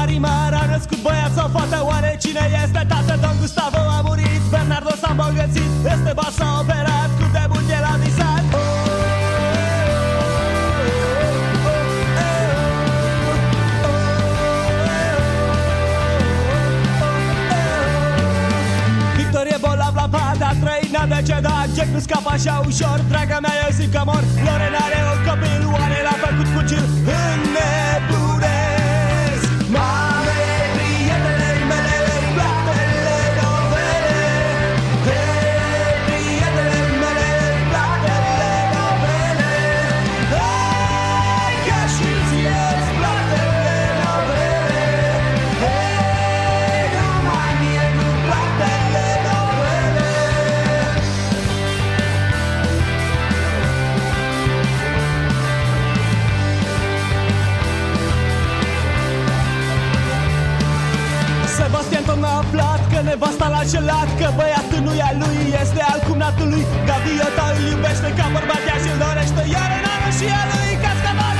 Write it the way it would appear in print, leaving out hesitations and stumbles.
Marimar a născut băiat sau fată. Oare cine este tată? Don Gustavo a murit, Bernardo s-a îmbogățit, Esteban s-a operat, cu debut el a visat. Pictor e bolnav la pat, a trăit, n-a decedat. Jack nu scapă așa ușor, draga mea, eu zic că mor. Loren are un copil, oare l-a făcut cu Gil? Înnebunesc. Mame, prietenei mele, îmi plac telenovele. Hei, prietenei mele, îmi plac telenovele. Hai, că și ție-ți plac telenovele. Hei, numai mie nu-mi plac telenovele. Sebastian tot n-a aflat că nevasta l-a înșelat, că băiatul nu e al lui, este al cumnatului. Gaviota îl iubește ca bărbat, ea și-l dorește, iar în anul și a lui cascavalul.